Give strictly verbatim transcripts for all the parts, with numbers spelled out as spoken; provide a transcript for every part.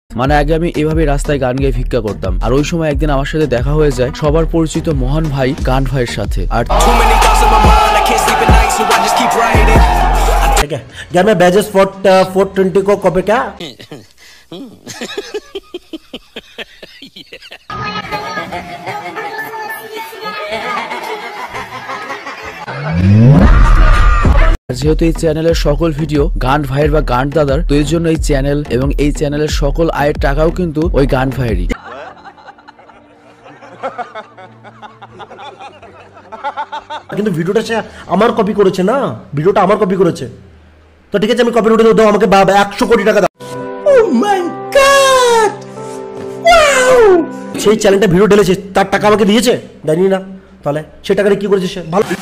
মানে আগে আমি এভাবে রাস্তায় গান গেয়ে ভিক্ষা করতাম, আর ওই সময় একদিন আমার সাথে দেখা হয়ে যায় সবার পরিচিত মহান ভাই গান ভাইয়ের সাথে। আর ठीक है क्या मैं बैजेस फोर्ट फोर ट्वेंटी को कॉपी क्या যেহেতু এই চ্যানেলের সকল ভিডিও গান ভাইয়ের বা গান দাদার, তো এর জন্য এই চ্যানেল এবং এই চ্যানেলের সকল আয়ের টাকাও কিন্তু ওই গান ভাইয়েরই। কিন্তু ভিডিওটা সে আমার কপি করেছে না, ভিডিওটা আমার কপি করেছে, তো ঠিক আছে আমি কপি উঠে দাও, আমাকে একশো কোটি টাকা দাও। Oh my god, wow! সেই চ্যানেলটা ভিডিও ঢেলেছে, তার টাকা আমাকে দিয়েছে? জানি না। তাহলে সেই টাকাটা কি করেছে সে? ভালো।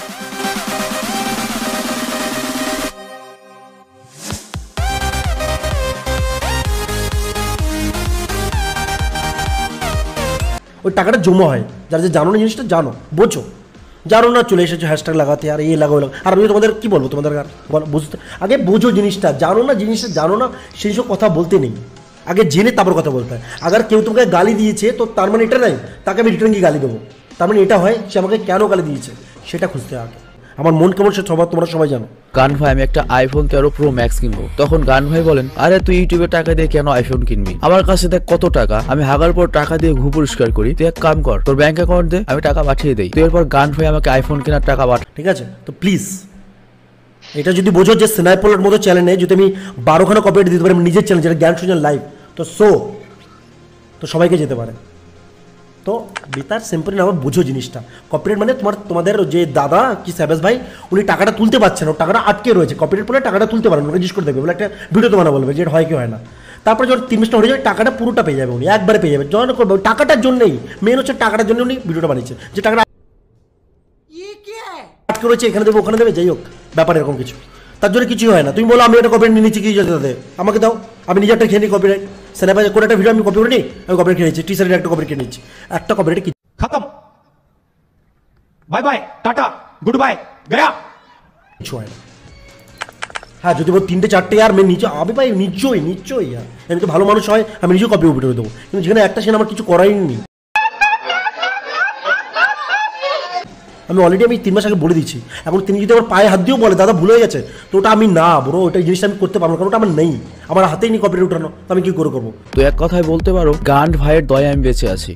ওই টাকাটা জমা হয়, যারা যে জানো না জিনিসটা, জানো বোঝো, জানো না চলে এসেছো হ্যাশট্যাগ লাগাতে, আর এই লাগাও লাগাও। আর আমি তোমাদের কি বলবো, তোমাদের বুঝতে আগে বোঝো জিনিসটা, জানো না জিনিসটা জানো না সেই সব কথা বলতে নেই, আগে জেনে তারপর কথা বলতে হয়। আগে কেউ তোমাকে গালি দিয়েছে তো তার মানে এটা নাই তাকে আমি রিটার্ন গিয়ে গালি দেবো, তার মানে এটা হয় সে আমাকে কেন গালি দিয়েছে সেটা খুঁজতে আগে। আমার মন কেমন সে সবার তোমরা সবাই জানো। গান ভাই আমি একটা আইফোন তেরো প্রো ম্যাক্স কিনবো, তখন গান ভাই বলেন, আরে তুই ইউটিউবে টাকা দিয়ে কেন আইফোন কিনবি, আমার কাছে দেখ কত টাকা, আমি হাগার পর টাকা দিয়ে ঘু পরিষ্কার করি, তুই এক কাম কর তোর ব্যাংক অ্যাকাউন্ট দে, আমি টাকা পাঠিয়ে দেই। তো এরপর গান ভাই আমাকে আইফোন কেনার টাকা পাঠা। ঠিক আছে, তো প্লিজ এটা যদি বোঝো যে স্নাইপলের মতো চ্যানেলে যদি আমি বারোখানা কপিরাইট দিতে পারি নিজের চ্যানেল যেটা জ্ঞান সুজন লাইভ, তো সো তো সবাইকে যেতে পারে। তো বেতার সিম্পলি না বুঝো জিনিসটা, কপিরাইট মানে তোমার তোমাদের যে দাদা কি সাবেস ভাই উনি টাকাটা তুলতে পারছেন, ও টাকাটা আটকে রয়েছে, কপিরাইট বলে টাকাটা তুলতে পারেন, ওকে জিজ্ঞেস করে দেবে বলে একটা ভিডিও তোমার বলবে যে হয় কি হয় না, তারপরে যখন তিন মাসটা হয়ে যাবে টাকাটা পুরোটা পেয়ে যাবে, উনি একবারে পেয়ে যাবে, জয়েন করবে টাকাটার জন্যই, মেন হচ্ছে টাকাটার জন্য উনি ভিডিওটা বানিয়েছে, যে টাকাটা আটকে রয়েছে এখানে দেবে ওখানে দেবে, যাই হোক ব্যাপার এরকম কিছু, তার জন্য কিছুই হয় না। তুমি বলো আমি একটা কপিরাইট নিয়ে নিচ্ছি, কি যেতে আমাকে দাও, আমি নিজে একটা খেয়ে নিই কপিরাইট, সিনেমা কোনো একটা ভিডিও আমি কপি করে নিই, আমি কপিরাইট খেয়ে নিচ্ছি, টি শার্টের একটা কপিরাইট খেয়ে নিচ্ছি, একটা কপিরাইট কি খতম, bye bye tata good bye গয়া, কিছু হয় না। হ্যাঁ যদি বল তিনটে চারটে আর আমি নিচে আমি ভাই নিশ্চয়ই নিশ্চয়ই আর আমি তো ভালো মানুষ হয়, আমি নিজেও কপি উপরে দেবো, কিন্তু যেখানে একটা সেখানে আমার কিছু করাই নি। আমি অলরেডি আমি তিন মাস আগে বলে দিচ্ছি, এখন তিনি যদি আমার পায়ে হাত দিয়েও বলে দাদা ভুলে গেছে, তো ওটা আমি না বড়, ওটা জিনিসটা আমি করতে পারবো, কারণ ওটা আমার নেই, আমার হাতেই নেই কপিরাইট উঠানো, তো আমি কি করে করবো? তো এক কথায় বলতে পারো গান ভাইয়ের দয়ায় আমি বেঁচে আছি।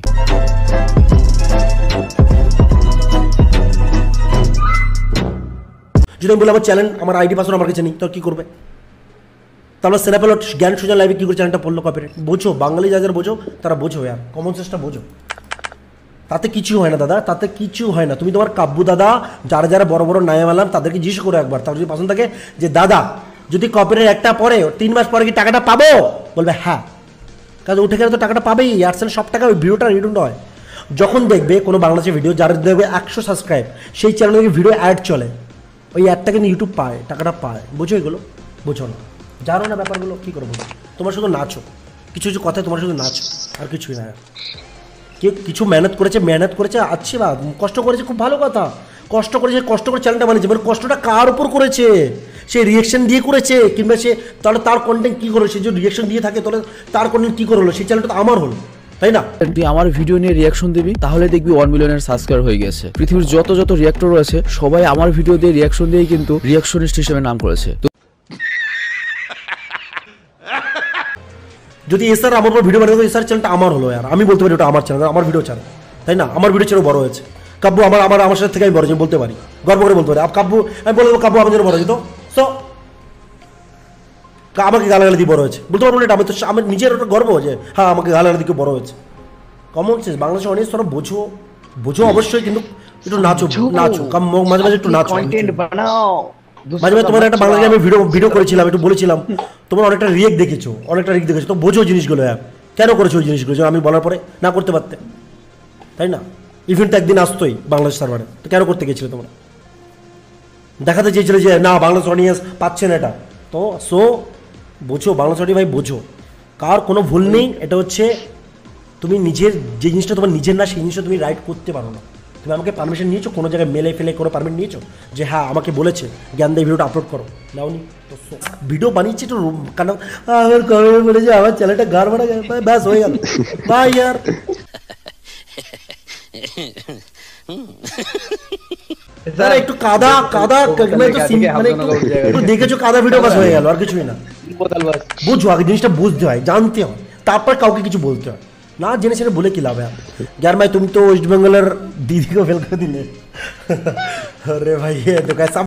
যদি আমি বলি আমার চ্যানেল আমার আইডি পাসওয়ার্ড আমার কাছে নেই, তো কি করবে? তাহলে স্ন্যাপেল জ্ঞান সুজন লাইভে কি করে চ্যানেলটা পড়লো কপিরাইট? বোঝো, বাঙালি যাদের বোঝো তারা বোঝো, ইয়ার কমন সেন্সটা বোঝো, তাতে কিছু হয় না দাদা, তাতে কিছু হয় না। তুমি তোমার কাব্যু দাদা যারা যারা বড় বড় নায়াম আলাম তাদেরকে জিজ্ঞেস করো একবার, তার যদি পছন্দ থাকে যে দাদা যদি কপিরাইট একটা পরে তিন মাস পরে কি টাকাটা পাবো, বলবে হ্যাঁ, কারণ উঠে গেলে তো টাকাটা পাবেই, এয়ারসেল সব টাকা ওই ভিডিওটা রিটার্ন হয়। যখন দেখবে কোনো বাংলাদেশের ভিডিও যারা দেখবে একশো সাবস্ক্রাইব সেই চ্যানেল থেকে ভিডিও অ্যাড চলে, ওই অ্যাডটা কিন্তু ইউটিউব পায়, টাকাটা পায়, বুঝো এগুলো? বুঝো না, জানো না ব্যাপারগুলো, কী করবো? তোমার শুধু নাচো, কিছু কিছু কথায় তোমার শুধু নাচো, আর কিছুই না। কেউ কিছু মেহনত করেছে, মেহনত করেছে আচ্ছা বা কষ্ট করেছে, খুব ভালো কথা, কষ্ট করেছে, কষ্ট করে চ্যানেলটা বানিয়েছে, মানে কষ্টটা কার উপর করেছে? সে রিয়েকশন দিয়ে করেছে, কিংবা সে তাহলে তার কন্টেন্ট কী করলো, সে যদি রিয়েকশন দিয়ে থাকে তাহলে তার কন্টেন্ট কী করে হলো? সেই চ্যানেলটা তো আমার হলো, তাই না? তুই আমার ভিডিও নিয়ে রিয়াকশন দিবি, তাহলে দেখবি ওয়ান মিলিয়নের সাবস্ক্রাইবার হয়ে গেছে। পৃথিবীর যত যত রিয়াক্টর রয়েছে সবাই আমার ভিডিও দিয়ে রিয়াকশন দিয়েই কিন্তু রিয়াকশনিস্ট হিসেবে নাম করেছে। যদি এসআর আমার উপর ভিডিও বানিয়ে এসআর চ্যানেলটা আমার হলো, আর আমি বলতে পারি ওটা আমার চ্যানেল, আমার ভিডিও চ্যানেল, তাই না? আমার ভিডিও চ্যানেল বড় হয়েছে, কাব্যু আমার আমার আমার সাথে থেকে আমি বড় হয়েছি বলতে পারি, গর্ব করে বলতে পারি। আর কাব্যু আমি বলবো কাব্যু আমার জন্য বড় হয়েছে, তো সো আমাকে গালাগালি দিয়ে বড় হয়েছে বলতে পারবো না, এটা আমি তো আমার নিজের ওটা গর্ব যে হ্যাঁ আমাকে গালাগালি দিয়ে বড় হয়েছে। কমন সেন্স বাংলাদেশের অনেক সব বোঝো, বোঝো অবশ্যই, কিন্তু একটু নাচো নাচো, মাঝে মাঝে একটু নাচো, মাঝে মাঝে তোমার একটা বাংলাদেশে আমি ভিডিও ভিডিও করেছিলাম, একটু বলেছিলাম, তোমার অনেকটা রিয়েক্ট দেখেছো, অনেকটা রিয়েক্ট দেখেছো, তো বোঝো জিনিসগুলো, হ্যাঁ কেন করেছো ওই জিনিসগুলো আমি বলার পরে না করতে পারতে, তাই না? ইভেন্ট একদিন আসতোই বাংলাদেশ সার্ভারে, তো কেন করতে গেছিলে তোমরা? দেখাতে চেয়েছিলে যে না বাংলাদেশ অডিয়েন্স পাচ্ছে না এটা, তো সো বোঝো বাংলাদেশ অডিয়েন্স ভাই বোঝো, কার কোনো ভুল নেই, এটা হচ্ছে তুমি নিজের যে জিনিসটা তোমার নিজের না সেই জিনিসটা তুমি রাইট করতে পারো না, তুমি আমাকে পারমিশন নিয়েছো কোনো জায়গায় মেলে ফেলে কোনো পারমিট নিয়েছো যে হ্যাঁ আমাকে বলেছে জ্ঞান দিয়ে ভিডিওটা আপলোড করো নাওনি তো ভিডিও বানিয়েছি তো কেন আমার কমেন্ট বলেছে আমার চ্যানেলটা গার মারা গেল ব্যাস হয়ে গেল ভাই ইয়ার স্যার একটু কাদা কাদা মানে তো মানে একটু দেখেছো কাদা ভিডিও বাস হয়ে গেল আর কিছুই না বুঝো আগে জিনিসটা বুঝতে হয় জানতে হয় তারপর কাউকে কিছু বলতে হয় না জেনে সেটা বলে কি লাভ है यार मैं तुम तो वेस्ट बंगाल दीदी को फेल कर दिले अरे भाई ये तो कैसा